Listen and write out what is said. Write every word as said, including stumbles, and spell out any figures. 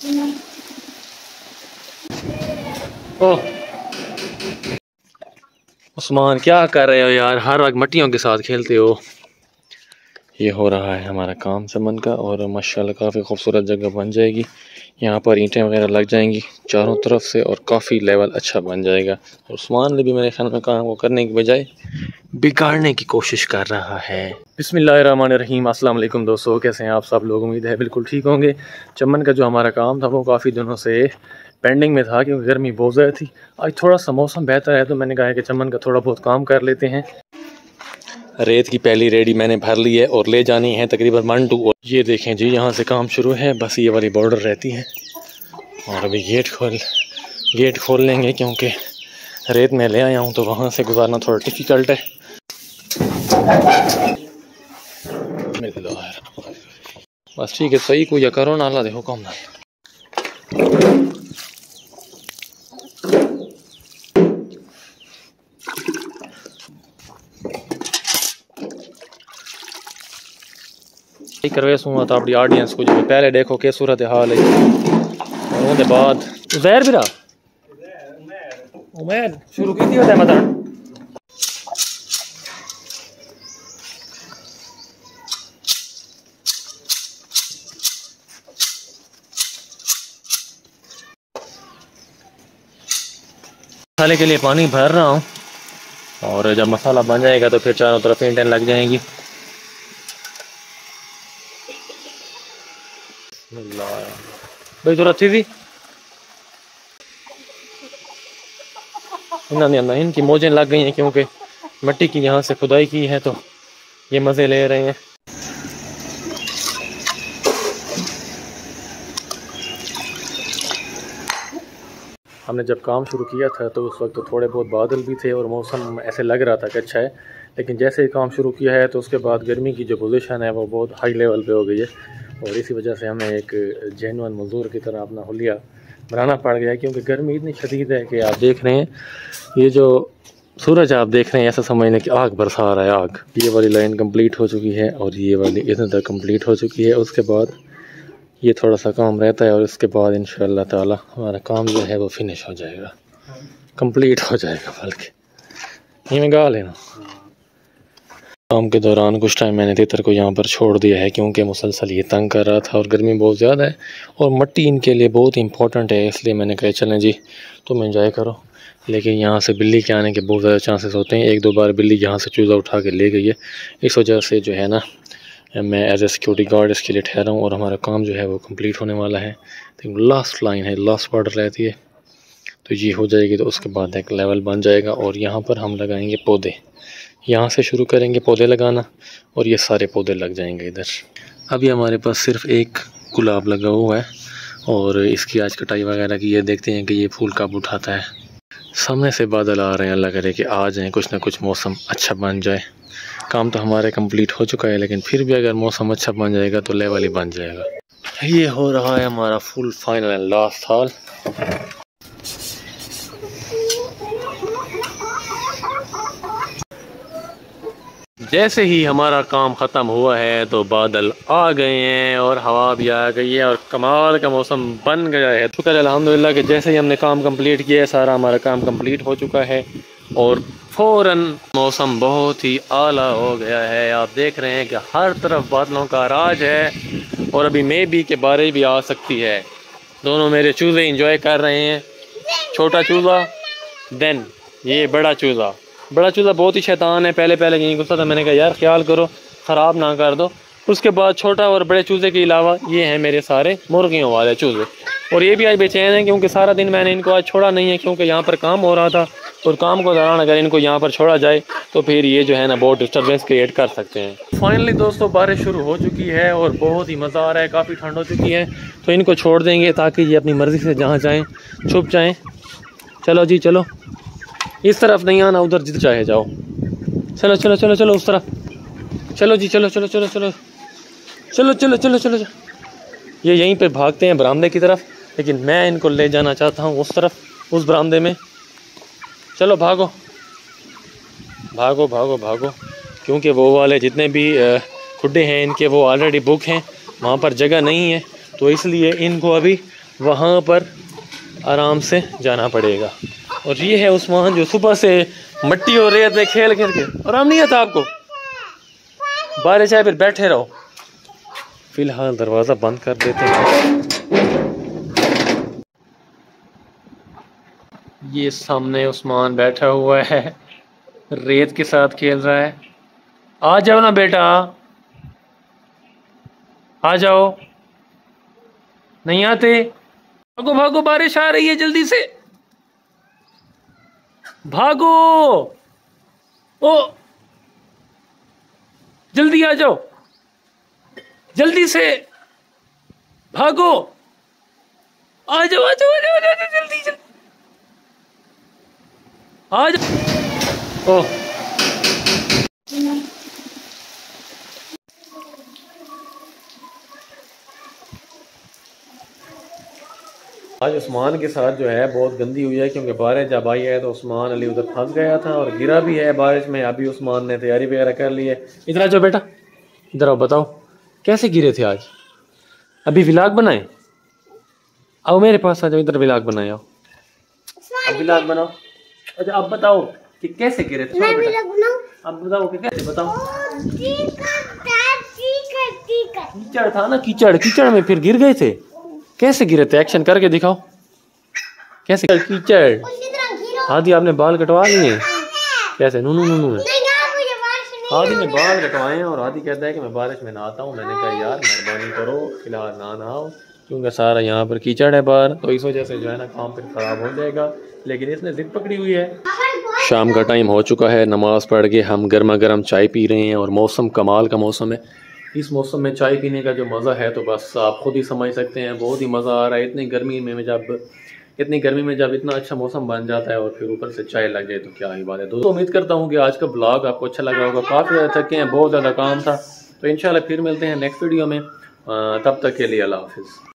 ओह उस्मान, क्या कर रहे हो यार, हर वक्त मट्टियों के साथ खेलते हो। ये हो रहा है हमारा काम चमन का, और माशाल्लाह काफ़ी खूबसूरत जगह बन जाएगी। यहाँ पर ईंटें वगैरह लग जाएंगी चारों तरफ से, और काफ़ी लेवल अच्छा बन जाएगा। और उस्मान ने भी मेरे ख्याल में काम को करने की बजाय बिगाड़ने की कोशिश कर रहा है। बिस्मिल्लाहिर्रहमानिर्रहीम, अस्सलाम वालेकुम दोस्तों, कैसे हैं आप सब लोग? उम्मीद है बिल्कुल ठीक होंगे। चमन का जो हमारा काम था वो काफ़ी दिनों से पेंडिंग में था, क्योंकि गर्मी बहुत ज़्यादा थी। आज थोड़ा सा मौसम बेहतर है, तो मैंने कहा कि चमन का थोड़ा बहुत काम कर लेते हैं। रेत की पहली रेडी मैंने भर ली है और ले जानी है तकरीबन वन टू। ये देखें जी, यहाँ से काम शुरू है, बस ये वाली बॉर्डर रहती है। और अभी गेट खोल गेट खोल लेंगे, क्योंकि रेत में ले आया हूँ तो वहाँ से गुजारना थोड़ा डिफ़िकल्ट है। बस ठीक है, सही को या करो ना, अल्लाह देखो कम ना। करवे सुना तो अपनी ऑडियंस को जो पहले देखो क्या सूरत हाल है, और उसके बाद उज़ैर भी रहा उमैर शुरू की थी होता मतलब मसाले के लिए पानी भर रहा हूँ, और जब मसाला बन जाएगा तो फिर चारों तरफ ईंटें लग जाएंगी। भाई जरूरत थी ना, इनकी मौजें लग गई हैं, क्योंकि मिट्टी की यहाँ से खुदाई की है, तो ये मज़े ले रहे हैं। हमने जब काम शुरू किया था तो उस वक्त तो थोड़े बहुत बादल भी थे और मौसम ऐसे लग रहा था कि अच्छा है, लेकिन जैसे ही काम शुरू किया है तो उसके बाद गर्मी की जो पोजीशन है वो बहुत हाई लेवल पे हो गई है, और इसी वजह से हमें एक जेन्युइन मज़दूर की तरह अपना हुलिया बनाना पड़ गया है। क्योंकि गर्मी इतनी शदीद है कि आप देख रहे हैं, ये जो सूरज आप देख रहे हैं, ऐसा समझ लें कि आग बरसा रहा है, आग। ये वाली लाइन कंप्लीट हो चुकी है और ये वाली इधर तक कंप्लीट हो चुकी है। उसके बाद ये थोड़ा सा काम रहता है, और इसके बाद इंशाअल्लाह ताला हमारा काम जो है वो फिनिश हो जाएगा, कंप्लीट हो जाएगा। बल्कि ये में गा लेना। काम के दौरान कुछ टाइम मैंने तितर को यहाँ पर छोड़ दिया है, क्योंकि मुसलसल ये तंग कर रहा था और गर्मी बहुत ज़्यादा है, और मिट्टी इनके लिए बहुत इंपॉर्टेंट है, इसलिए मैंने कहा चलें जी तुम एंजॉय करो। लेकिन यहाँ से बिल्ली के आने के बहुत ज़्यादा चांसेस होते हैं। एक दो बार बिल्ली यहाँ से चूज़ा उठा के ले गई है, इस वजह से जो है ना मैं एज ए सिक्योरिटी गार्ड इसके लिए ठहरा हूँ, और हमारा काम जो है वो कंप्लीट होने वाला है। तो लास्ट लाइन है, लास्ट बॉर्डर रहती है, तो ये हो जाएगी तो उसके बाद एक लेवल बन जाएगा, और यहाँ पर हम लगाएंगे पौधे। यहाँ से शुरू करेंगे पौधे लगाना, और ये सारे पौधे लग जाएंगे इधर। अभी हमारे पास सिर्फ एक गुलाब लगा हुआ है, और इसकी आज कटाई वगैरह की, ये देखते हैं कि ये फूल कब उठाता है। सामने से बादल आ रहे हैं, अल्लाह करे कि आ जाएँ, कुछ ना कुछ मौसम अच्छा बन जाए। काम तो हमारे कंप्लीट हो चुका है, लेकिन फिर भी अगर मौसम अच्छा बन जाएगा तो लेवल ही बन जाएगा। ये हो रहा है हमारा फुल फाइनल एंड लास्ट हाल। जैसे ही हमारा काम ख़त्म हुआ है तो बादल आ गए हैं और हवा भी आ गई है, और कमाल का मौसम बन गया है। शुक्र अल्हम्दुलिल्लाह कि जैसे ही हमने काम कंप्लीट किया है, सारा हमारा काम कंप्लीट हो चुका है, और फ़ौरन मौसम बहुत ही आला हो गया है। आप देख रहे हैं कि हर तरफ बादलों का राज है, और अभी मे बी के बारिश भी आ सकती है। दोनों मेरे चूज़े इंजॉय कर रहे हैं, छोटा चूज़ा देन ये बड़ा चूज़ा। बड़ा चूज़ा बहुत ही शैतान है, पहले पहले यहीं गुस्सा था, मैंने कहा यार ख्याल करो ख़राब ना कर दो। उसके बाद छोटा और बड़े चूज़े के अलावा ये हैं मेरे सारे मुर्गियों वाले चूज़े, और ये भी आज बेचैन हैं, क्योंकि सारा दिन मैंने इनको आज छोड़ा नहीं है, क्योंकि यहाँ पर काम हो रहा था, और काम को दौरान अगर इनको यहाँ पर छोड़ा जाए तो फिर ये जो है ना बहुत डिस्टर्बेंस क्रिएट कर सकते हैं। फाइनली दोस्तों बारिश शुरू हो चुकी है, और बहुत ही मज़ा आ रहा है, काफ़ी ठंड हो चुकी है, तो इनको छोड़ देंगे ताकि ये अपनी मर्ज़ी से जहाँ चाहें छुप जाएँ। चलो जी चलो, इस तरफ नहीं आना, उधर जिधर चाहे जाओ। चलो चलो चलो चलो उस तरफ, चलो जी चलो चलो चलो चलो चलो चलो चलो चलो चलो। ये यहीं पे भागते हैं बरामदे की तरफ, लेकिन मैं इनको ले जाना चाहता हूँ उस तरफ, उस बरामदे में। चलो भागो भागो भागो भागो, क्योंकि वो वाले जितने भी खुड्डे हैं इनके वो ऑलरेडी बुक हैं, वहाँ पर जगह नहीं है, तो इसलिए इनको अभी वहाँ पर आराम से जाना पड़ेगा। और ये है उस्मान जो सुबह से मट्टी और रेत में खेल खेल के आराम नहीं आता आपको। बारिश आए फिर बैठे रहो। फिलहाल दरवाज़ा बंद कर देते हैं। ये सामने उस्मान बैठा हुआ है, रेत के साथ खेल रहा है। आ जाओ ना बेटा, आ जाओ। नहीं आते? भागो भागो, बारिश आ रही है, जल्दी से भागो। ओ जल्दी आ जाओ, जल्दी से भागो। आ जाओ आ जाओ आ जाओ, जल्दी जल्दी आ जाओ। ओह आज उस्मान के साथ जो है बहुत गंदी हुई है, क्योंकि बारिश जब आई है तो उस्मान अली उधर फंस गया था और गिरा भी है बारिश में। अभी उस्मान ने तैयारी वगैरह कर ली है। इधर आ जाओ बेटा, इधर आओ, बताओ कैसे गिरे थे आज। अभी व्लॉग बनाए, आओ मेरे पास आ जाओ, इधर व्लॉग बनाए, आओ अब व्लॉग बनाओ। अच्छा अब बताओ कि कैसे गिरे थे। अब बताओ कि कैसे, बताओ। कीचड़ था ना, कीचड़ कीचड़ में फिर गिर गए थे। कैसे गिरे थे, एक्शन करके दिखाओ कैसे। कीचड़। आदि आपने बाल कटवा लिए कैसे? नू नू नू नू आदि ने बाल कटवाए हैं और आदि कहता है कि मैं बारिश में नहाता हूँ। मैंने कहा यार मेहरबानी करो फिलहाल ना नहाओ, क्योंकि सारा यहाँ पर कीचड़ है बाहर, तो इस वजह से जो है ना काम फिर ख़राब हो जाएगा। लेकिन इसने जिद पकड़ी हुई है। शाम का टाइम हो चुका है, नमाज़ पढ़ के हम गर्मा गर्म चाय पी रहे हैं और मौसम कमाल का मौसम है। इस मौसम में चाय पीने का जो मज़ा है तो बस आप खुद ही समझ सकते हैं। बहुत ही मज़ा आ रहा है। इतनी गर्मी में जब इतनी गर्मी में जब इतना अच्छा मौसम बन जाता है और फिर ऊपर से चाय लग जाए तो क्या ही बात है। दोस्तों उम्मीद करता हूँ कि आज का ब्लॉग आपको अच्छा लगा होगा। काफ़ी ज़्यादा थके हैं, बहुत ज़्यादा काम था। तो इंशाल्लाह फिर मिलते हैं नेक्स्ट वीडियो में। तब तक के लिए अल्लाह हाफिज़।